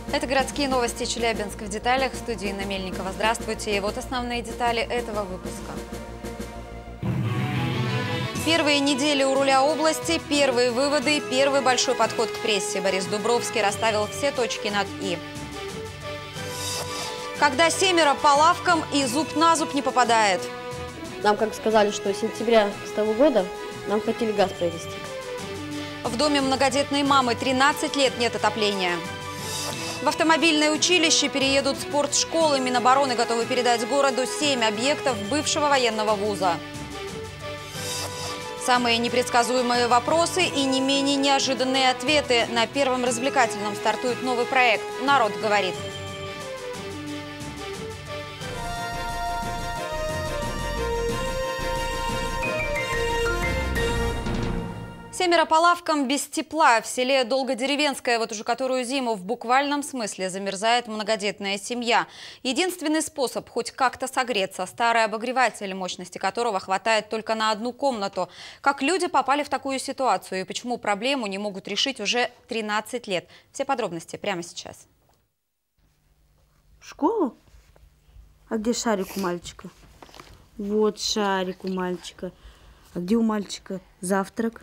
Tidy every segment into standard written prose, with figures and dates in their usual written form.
Это городские новости Челябинска в деталях. В студии Инна Мельникова. Здравствуйте. И вот основные детали этого выпуска. Первые недели у руля области, первые выводы, первый большой подход к прессе. Борис Дубровский расставил все точки над «и». Когда семеро по лавкам и зуб на зуб не попадает. Нам как сказали, что с сентября с того года нам хотели газ провести. В доме многодетной мамы 13 лет нет отопления. В автомобильное училище переедут спортшколы. Минобороны готовы передать городу 7 объектов бывшего военного вуза. Самые непредсказуемые вопросы и не менее неожиданные ответы. На Первом развлекательном стартует новый проект «Народ говорит». Семеро по лавкам без тепла. В селе Долгодеревенское вот уже которую зиму в буквальном смысле замерзает многодетная семья. Единственный способ хоть как-то согреться – старый обогреватель, мощности которого хватает только на одну комнату. Как люди попали в такую ситуацию и почему проблему не могут решить уже 13 лет. Все подробности прямо сейчас. В школу? А где шарик у мальчика? Вот шарик у мальчика. А где у мальчика завтрак?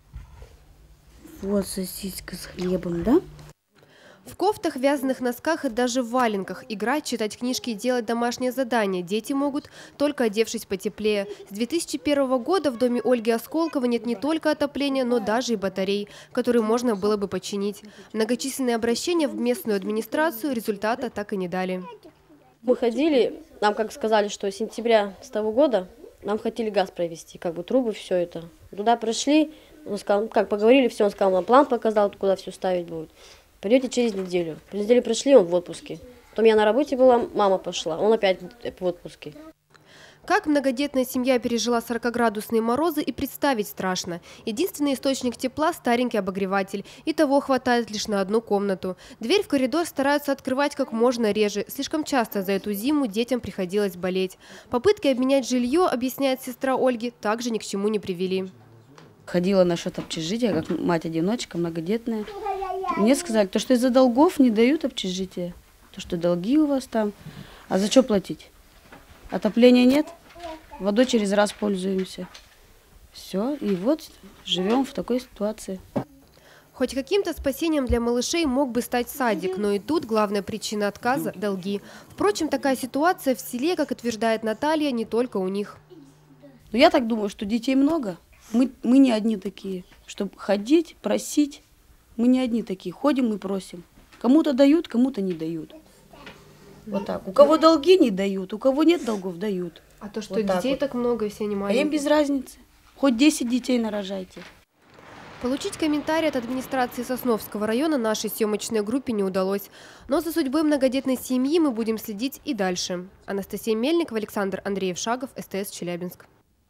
Вот сосиска с хлебом, да? В кофтах, вязаных носках и даже в валенках играть, читать книжки и делать домашние задания дети могут, только одевшись потеплее. С 2001 года в доме Ольги Осколковой нет не только отопления, но даже и батарей, которые можно было бы починить. Многочисленные обращения в местную администрацию результата так и не дали. Мы ходили, нам как сказали, что с сентября с того года нам хотели газ провести, как бы трубы, все это. Туда пришли, он сказал, как поговорили, все, он сказал, нам план показал, куда все ставить будет. Придете через неделю. Через неделю пришли, он в отпуске. Потом я на работе была, мама пошла, он опять в отпуске. Как многодетная семья пережила 40-градусные морозы, и представить страшно. Единственный источник тепла – старенький обогреватель. И того хватает лишь на одну комнату. Дверь в коридор стараются открывать как можно реже. Слишком часто за эту зиму детям приходилось болеть. Попытки обменять жилье, объясняет сестра Ольги, также ни к чему не привели. Ходила на счет общежития, как мать-одиночка, многодетная. Мне сказали, то, что из-за долгов не дают общежитие. То, что долги у вас там. А за что платить? Отопления нет, водой через раз пользуемся. Все, и вот живем в такой ситуации. Хоть каким-то спасением для малышей мог бы стать садик, но и тут главная причина отказа – долги. Впрочем, такая ситуация в селе, как утверждает Наталья, не только у них. Но я так думаю, что детей много. Мы не одни такие. Чтобы ходить, просить, мы не одни такие. Ходим и просим. Кому-то дают, кому-то не дают. Вот так. У кого долги не дают, у кого нет долгов дают. А то, что вот детей вот. так много, и все не А маленькие. им без разницы. Хоть 10 детей нарожайте. Получить комментарий от администрации Сосновского района нашей съемочной группе не удалось. Но за судьбой многодетной семьи мы будем следить и дальше. Анастасия Мельникова, Александр Андреев-Шагов, СТС Челябинск.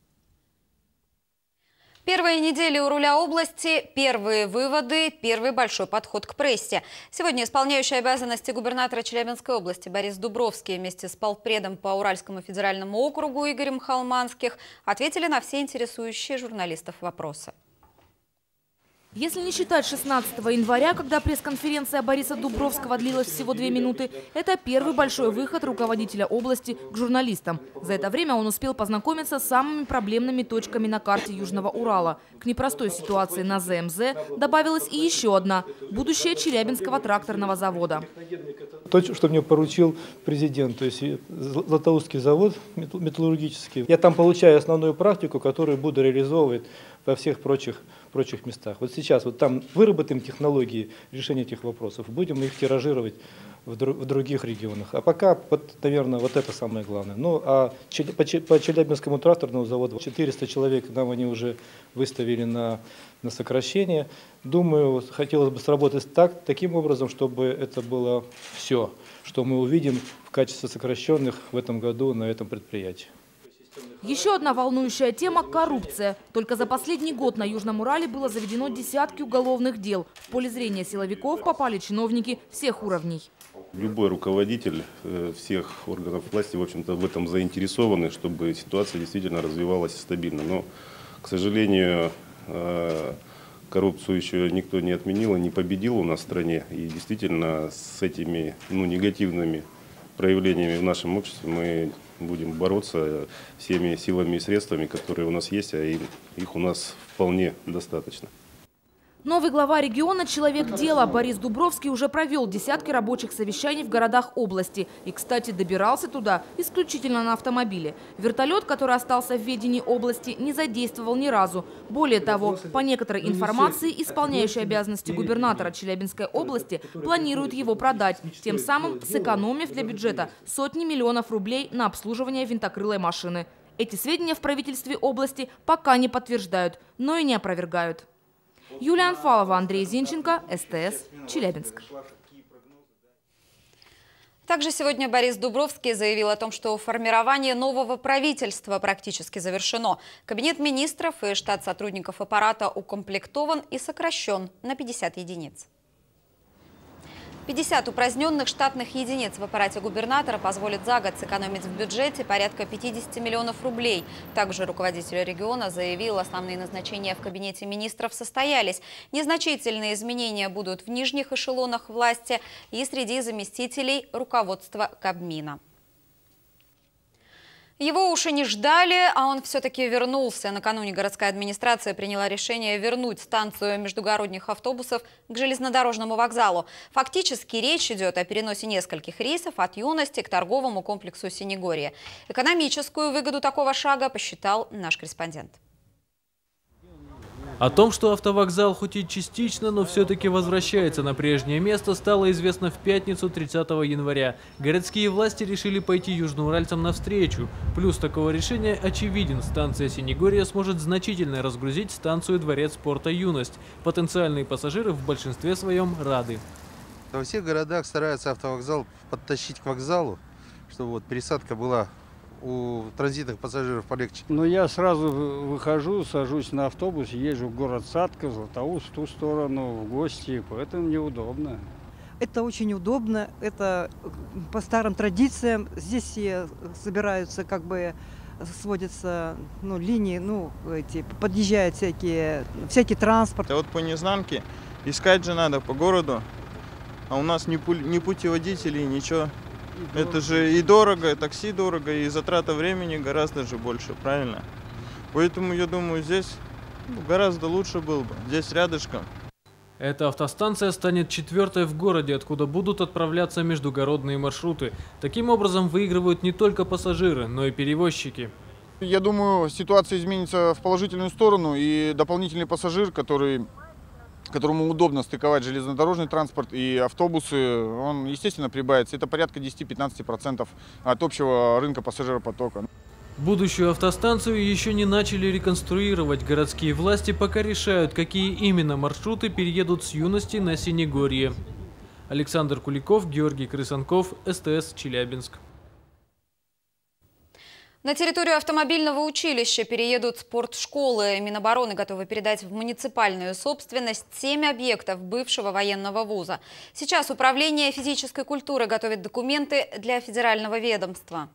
Первые недели у руля области, первые выводы, первый большой подход к прессе. Сегодня исполняющий обязанности губернатора Челябинской области Борис Дубровский вместе с полпредом по Уральскому федеральному округу Игорем Холманских ответили на все интересующие журналистов вопросы. Если не считать 16 января, когда пресс-конференция Бориса Дубровского длилась всего 2 минуты, это первый большой выход руководителя области к журналистам. За это время он успел познакомиться с самыми проблемными точками на карте Южного Урала. К непростой ситуации на ЗМЗ добавилась и еще одна – будущее Челябинского тракторного завода. То, что мне поручил президент, то есть Златоустский завод металлургический, я там получаю основную практику, которую буду реализовывать во всех прочих местах. Вот сейчас вот там выработаем технологии решения этих вопросов, будем их тиражировать в других регионах. А пока, вот, наверное, вот это самое главное. Ну, а по Челябинскому тракторному заводу 400 человек нам они уже выставили на сокращение. Думаю, хотелось бы сработать таким образом, чтобы это было все, что мы увидим в качестве сокращенных в этом году на этом предприятии. Еще одна волнующая тема – коррупция. Только за последний год на Южном Урале было заведено десятки уголовных дел. В поле зрения силовиков попали чиновники всех уровней. Любой руководитель всех органов власти, в общем-то, в этом заинтересованы, чтобы ситуация действительно развивалась стабильно. Но, к сожалению, Коррупцию еще никто не отменил и не победил у нас в стране. И действительно с этими негативными проявлениями в нашем обществе мы будем бороться всеми силами и средствами, которые у нас есть, а их у нас вполне достаточно. Новый глава региона «Человек дела» Борис Дубровский уже провел десятки рабочих совещаний в городах области. И, кстати, добирался туда исключительно на автомобиле. Вертолет, который остался в ведении области, не задействовал ни разу. Более того, по некоторой информации, исполняющий обязанности губернатора Челябинской области планирует его продать, тем самым сэкономив для бюджета сотни миллионов рублей на обслуживание винтокрылой машины. Эти сведения в правительстве области пока не подтверждают, но и не опровергают. Юлия Анфалова, Андрей Зинченко, СТС, Челябинск. Также сегодня Борис Дубровский заявил о том, что формирование нового правительства практически завершено. Кабинет министров и штат сотрудников аппарата укомплектован и сокращен на 50 единиц. 50 упраздненных штатных единиц в аппарате губернатора позволит за год сэкономить в бюджете порядка 50 миллионов рублей. Также руководитель региона заявил, основные назначения в кабинете министров состоялись. Незначительные изменения будут в нижних эшелонах власти и среди заместителей руководства Кабмина. Его уж и не ждали, а он все-таки вернулся. Накануне городская администрация приняла решение вернуть станцию междугородних автобусов к железнодорожному вокзалу. Фактически речь идет о переносе нескольких рейсов от Юности к торговому комплексу Синегорье. Экономическую выгоду такого шага посчитал наш корреспондент. О том, что автовокзал хоть и частично, но все-таки возвращается на прежнее место, стало известно в пятницу 30 января. Городские власти решили пойти южноуральцам навстречу. Плюс такого решения очевиден. Станция Синегорье сможет значительно разгрузить станцию Дворец спорта «Юность». Потенциальные пассажиры в большинстве своем рады. Во всех городах стараются автовокзал подтащить к вокзалу, чтобы пересадка была у транзитных пассажиров полегче. Но я сразу выхожу, сажусь на автобус, езжу в город Сатка, в Златоуст, в ту сторону, в гости, поэтому мне удобно. Это очень удобно, это по старым традициям. Здесь все собираются, сводятся линии, подъезжают всякий транспорт. А вот по Незнанке искать же надо по городу, а у нас ни путеводителей, ничего. Это же и дорого, и такси дорого, и затрата времени гораздо же больше, правильно? Поэтому я думаю, здесь гораздо лучше было бы, здесь рядышком. Эта автостанция станет 4-й в городе, откуда будут отправляться междугородные маршруты. Таким образом выигрывают не только пассажиры, но и перевозчики. Я думаю, ситуация изменится в положительную сторону, и дополнительный пассажир, которому удобно стыковать железнодорожный транспорт и автобусы, он, естественно, прибавится. Это порядка 10-15% от общего рынка пассажиропотока. Будущую автостанцию еще не начали реконструировать. Городские власти пока решают, какие именно маршруты переедут с Юности на Синегорье. Александр Куликов, Георгий Крысанков, СТС, Челябинск. На территорию автомобильного училища переедут спортшколы. Минобороны готовы передать в муниципальную собственность 7 объектов бывшего военного вуза. Сейчас Управление физической культуры готовит документы для федерального ведомства.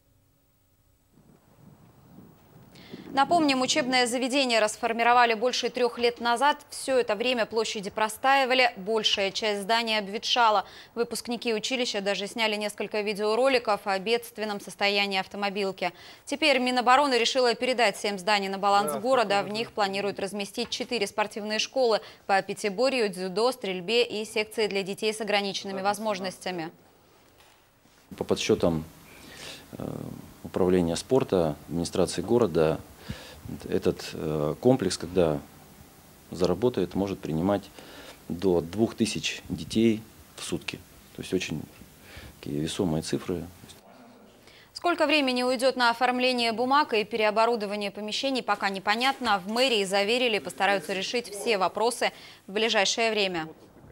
Напомним, учебное заведение расформировали больше 3 лет назад. Все это время площади простаивали, большая часть здания обветшала. Выпускники училища даже сняли несколько видеороликов о бедственном состоянии автомобилки. Теперь Минобороны решила передать 7 зданий на баланс города. В них планируют разместить 4 спортивные школы по пятиборью, дзюдо, стрельбе и секции для детей с ограниченными возможностями. По подсчетам управления спорта, администрации города, этот комплекс, когда заработает, может принимать до 2000 детей в сутки. То есть очень такие весомые цифры. Сколько времени уйдет на оформление бумаг и переоборудование помещений, пока непонятно. В мэрии заверили, постараются решить все вопросы в ближайшее время.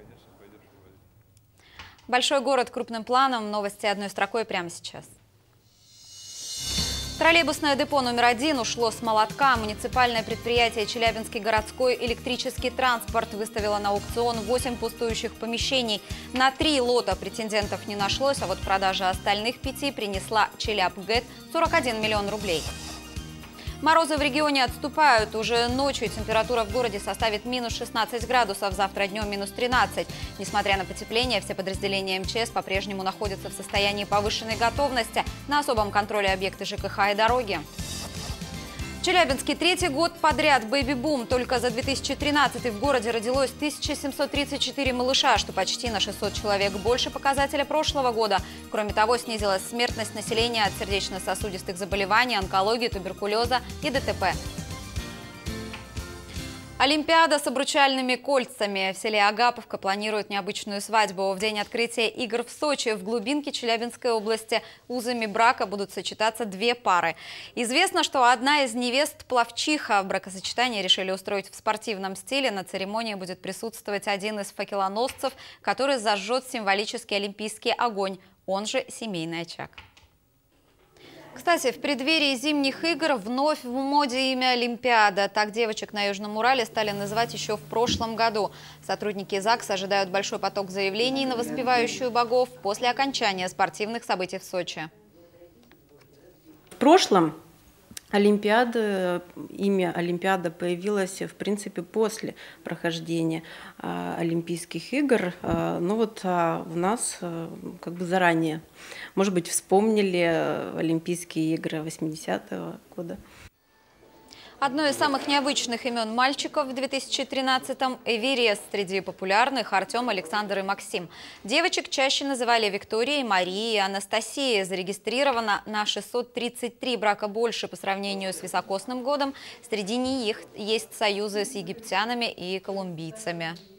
Большой город крупным планом. Новости одной строкой прямо сейчас. Троллейбусное депо номер 1 ушло с молотка. Муниципальное предприятие «Челябинский городской электрический транспорт» выставило на аукцион 8 пустующих помещений. На 3 лота претендентов не нашлось, а вот продажа остальных 5 принесла «Челябгэт» 41 миллион рублей. Морозы в регионе отступают. Уже ночью температура в городе составит минус 16 градусов, завтра днем минус 13. Несмотря на потепление, все подразделения МЧС по-прежнему находятся в состоянии повышенной готовности. На особом контроле объекты ЖКХ и дороги. В Челябинске третий год подряд бэйби-бум. Только за 2013 в городе родилось 1734 малыша, что почти на 600 человек больше показателя прошлого года. Кроме того, снизилась смертность населения от сердечно-сосудистых заболеваний, онкологии, туберкулеза и ДТП. Олимпиада с обручальными кольцами. В селе Агаповка планируют необычную свадьбу. В день открытия игр в Сочи в глубинке Челябинской области узами брака будут сочетаться две пары. Известно, что одна из невест – пловчиха. Бракосочетание решили устроить в спортивном стиле. На церемонии будет присутствовать один из факелоносцев, который зажжет символический олимпийский огонь, он же семейный очаг. Кстати, в преддверии зимних игр вновь в моде имя Олимпиада. Так девочек на Южном Урале стали называть еще в прошлом году. Сотрудники ЗАГС ожидают большой поток заявлений на воспевающую богов после окончания спортивных событий в Сочи. В прошлом Олимпиада, имя Олимпиада появилось, в принципе, после прохождения Олимпийских игр. Но вот у нас как бы заранее, может быть, вспомнили Олимпийские игры 80-го года. Одно из самых необычных имен мальчиков в 2013-м – Эверест. Среди популярных – Артем, Александр и Максим. Девочек чаще называли Викторией, Марией и Анастасией. Зарегистрировано на 633 брака больше по сравнению с високосным годом. Среди них есть союзы с египтянами и колумбийцами.